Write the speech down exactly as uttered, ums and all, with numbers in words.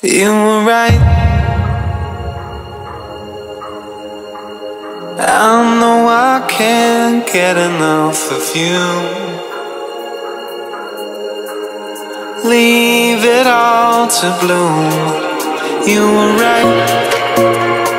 You were right. I know I can't get enough of you. Leave it all to bloom. You were right.